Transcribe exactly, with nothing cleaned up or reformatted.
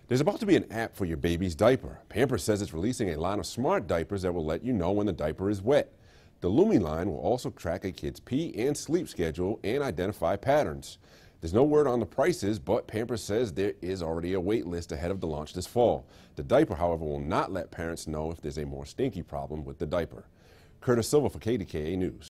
There's about to be an app for your baby's diaper. Pampers says it's releasing a line of smart diapers that will let you know when the diaper is wet. The Lumi line will also track a kid's pee and sleep schedule and identify patterns. There's no word on the prices, but Pampers says there is already a wait list ahead of the launch this fall. The diaper, however, will not let parents know if there's a more stinky problem with the diaper. Curtis Silva for K D K A News.